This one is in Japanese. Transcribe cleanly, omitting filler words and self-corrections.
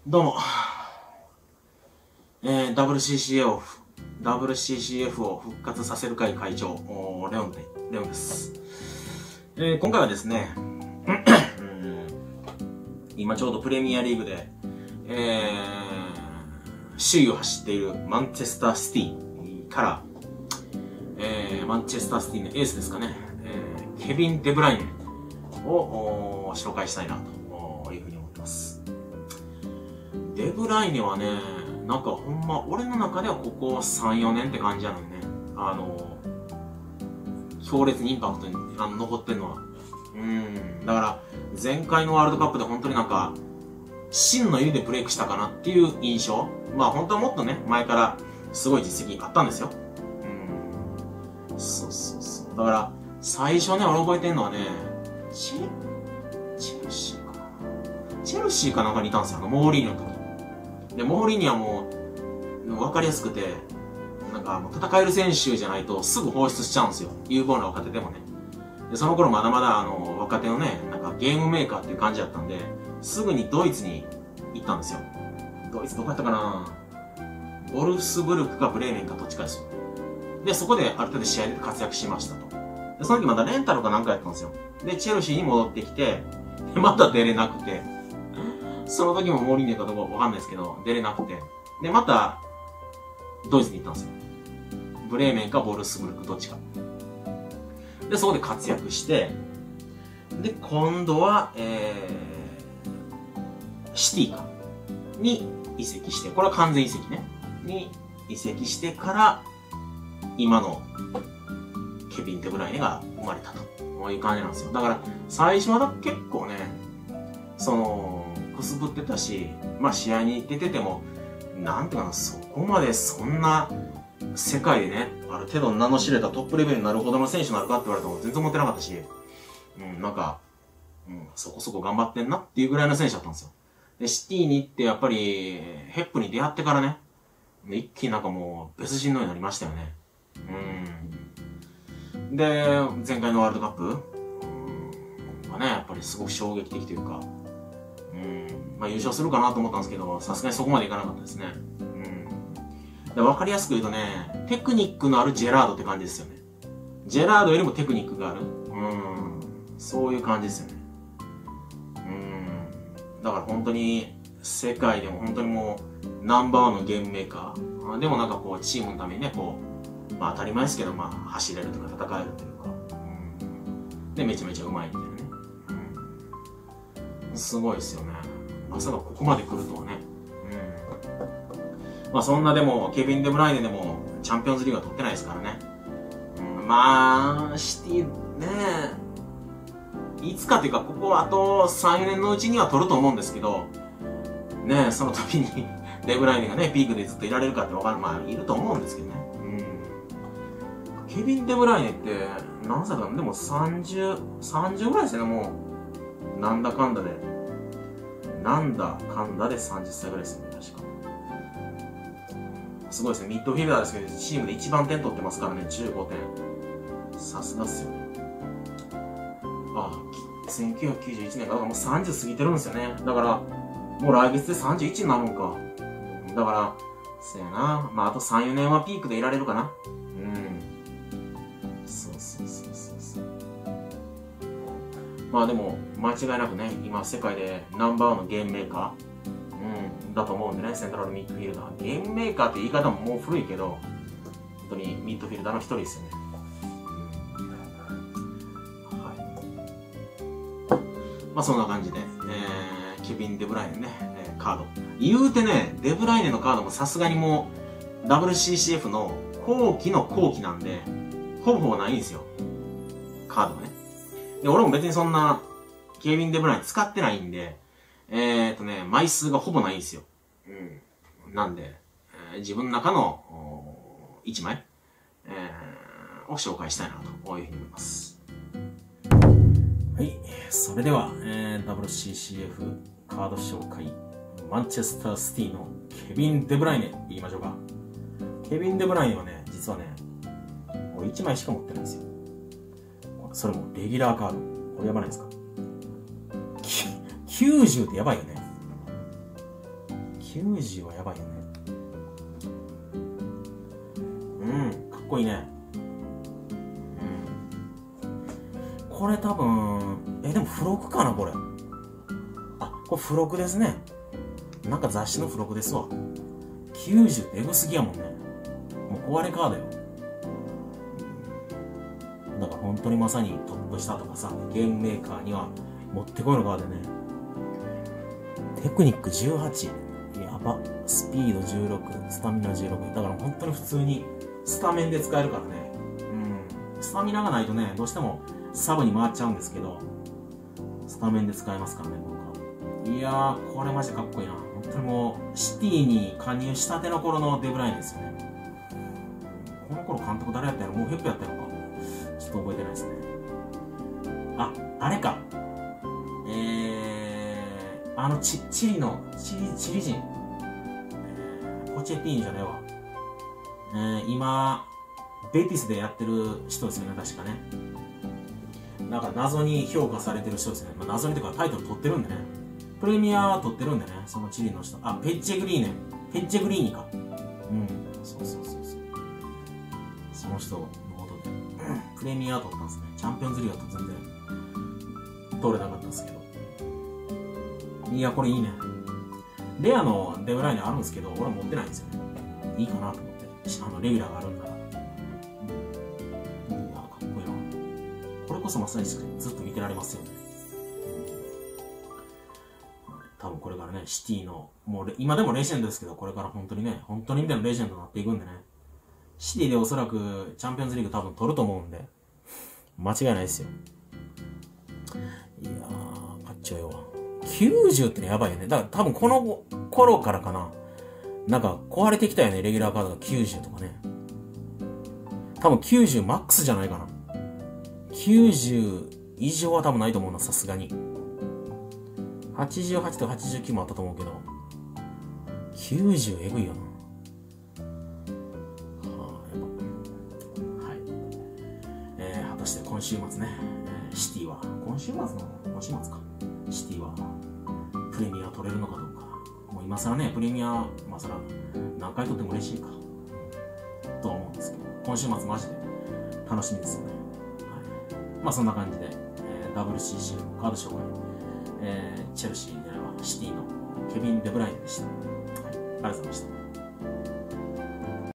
どうも、WCCF を復活させる会会長、レオンです。今回はですね、今ちょうどプレミアリーグで、首位を走っているマンチェスターシティから、マンチェスターシティのエースですかね、ケビン・デブライネを紹介したいなというふうに思ってます。デブライネはね、なんかほんま、俺の中ではここ3、4年って感じなのよね。強烈にインパクトに残ってんのは。だから、前回のワールドカップで本当になんか、真の意味でブレイクしたかなっていう印象。まあ本当はもっとね、前からすごい実績あったんですよ。そうそうそう。だから、最初ね、俺覚えてんのはね、チェルシーかな。チェルシーかなんかにいたんですよ、モーリーニョの時。で、モーリーニョはもう、わかりやすくて、なんか戦える選手じゃないとすぐ放出しちゃうんですよ。有望な若手でもね。で、その頃まだまだ若手のね、なんかゲームメーカーっていう感じだったんで、すぐにドイツに行ったんですよ。ドイツどこやったかな、ボルフスブルクかブレーメンかどっちかですよ。で、そこである程度試合で活躍しましたと。で、その時まだレンタルかなんかやったんですよ。で、チェルシーに戻ってきて、また出れなくて、その時もモーリーニョかどうかわかんないですけど、出れなくて。で、また、ドイツに行ったんですよ。ブレーメンかボルフスブルクどっちか。で、そこで活躍して、で、今度は、シティか。に移籍して、これは完全移籍ね。に移籍してから、今のケビン・デブライネが生まれたと。こういう感じなんですよ。だから、最初は結構ね、くすぶってたし、まあ試合に出てても、なんていうかな、そこまでそんな世界でね、ある程度名の知れたトップレベルになるほどの選手になるかって言われても全然思ってなかったし、なんか、そこそこ頑張ってんなっていうぐらいの選手だったんですよ。で、シティに行ってやっぱり、ヘップに出会ってからね、一気になんかもう別人のようになりましたよね。で、前回のワールドカップはね、やっぱりすごく衝撃的というか、まあ優勝するかなと思ったんですけど、さすがにそこまでいかなかったですね。で、わかりやすく言うとね、テクニックのあるジェラードって感じですよね。ジェラードよりもテクニックがある。そういう感じですよね。だから本当に、世界でも本当にもう、ナンバーワンのゲームメーカー。でもなんかこう、チームのためにね、こう、まあ当たり前ですけど、まあ走れるとか戦えるというか。で、めちゃめちゃうまいみたいなね。すごいですよね。まさかここまで来るとはね。まあそんなでも、ケビン・デブライネでも、チャンピオンズリーグは取ってないですからね。まあ、シティね、いつかというか、ここあと3、4年のうちには取ると思うんですけど、ね、その時にデブライネがね、ピークでずっといられるかってわかる、まあ、いると思うんですけどね。ケビン・デブライネって、何歳だろう、でも30ぐらいですよね、もう。なんだかんだで30歳ぐらいですよね、確か。すごいですね、ミッドフィルダーですけど、チームで一番点取ってますからね、15点。さすがっすよね。1991年からもう30過ぎてるんですよね。だから、もう来月で31になるんか。だから、そうやな。まあ、あと3、4年はピークでいられるかな。そう。まあでも、間違いなくね、今世界でナンバーワンのゲームメーカー、だと思うんでね、セントラルミッドフィルダー。ゲームメーカーって言い方ももう古いけど、本当にミッドフィルダーの一人ですよね。まあそんな感じで、ケビン・デブライネね、カード。言うてね、デブライネのカードもさすがにもう、WCCF の後期の後期なんで、ほぼないんですよ。カードがね。で、俺も別にそんな、ケビン・デブライネ使ってないんで、枚数がほぼないんですよ。なんで、自分の中の、1枚、を紹介したいなというふうに思います。はい。それでは、WCCF カード紹介、マンチェスターシティのケビン・デブライネ、言いましょうか。ケビン・デブライネはね、実はね、これ1枚しか持ってないんですよ。それもレギュラーカード。これやばないですか？ 90 ってやばいよね。 90はやばいよね。かっこいいね。これ多分、でも付録かな、これ。あ、これ付録ですね。なんか雑誌の付録ですわ。90ってエグすぎやもんね。もう壊れカードよ。だから本当にまさにトップ下とかさ、ゲームメーカーにはもってこいのカードね。テクニック18。やば。スピード16。スタミナ16。だから本当に普通にスタメンで使えるからね。スタミナがないとね、どうしてもサブに回っちゃうんですけど、スタメンで使えますからね、僕は。いやー、これマジでかっこいいな。本当にもう、シティに加入したての頃のデブライネですよね。この頃監督誰やったやろ？もうヘップやったのかちょっと覚えてないですね。あ、あれか。チリ人。ポチェティーニじゃないわ。今、ベティスでやってる人ですよね、確かね。なんか謎に評価されてる人ですよね。まあ、謎にというかタイトル取ってるんでね。プレミア取ってるんでね、そのチリの人。あ、ペッチェグリーニか。そう。その人のことで、プレミア取ったんですね。チャンピオンズリーグだと全然、取れなかったんですけど。いや、これいいね。レアのデブライネあるんですけど、俺は持ってないんですよね。いいかなと思って。レギュラーがあるんなら。いや、かっこいいな。これこそまさにずっと見てられますよね。多分これからね、シティの、もう今でもレジェンドですけど、これから本当にね、本当にみたいなレジェンドになっていくんでね。シティでおそらくチャンピオンズリーグ多分取ると思うんで、間違いないですよ。いやー、かっちょよ。90ってね、やばいよね。だから多分この頃からかな。なんか壊れてきたよね、レギュラーカードが90とかね。多分90マックスじゃないかな。90以上は多分ないと思うな、さすがに。88と89もあったと思うけど、90えぐいよな。はい。果たして今週末ね、シティは、今週末か。シティは、プレミア取れるのかどうか。もう今更ね、プレミア、まあそら、何回取っても嬉しいか。とは思うんですけど、今週末マジで楽しみですよね。はい。まあそんな感じで、WCC のカード紹介。チェルシーではシティのケビン・デブラインでした。はい、ありがとうございました。